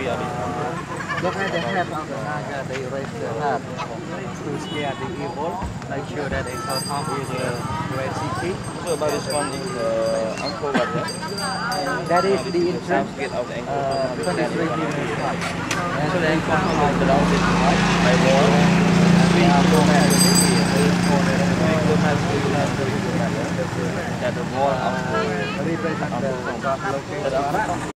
Look at the head of the Naga, they raise their head to scare the evil, make sure that they come up with the great city. So about this one is Angkor Wat, yeah? That is the entrance, Get out the Angkor 23 meters high. And So then then come come out out the around this height by wall. 3 kilometers. 3 kilometers, yeah? That the wall of Represent the location.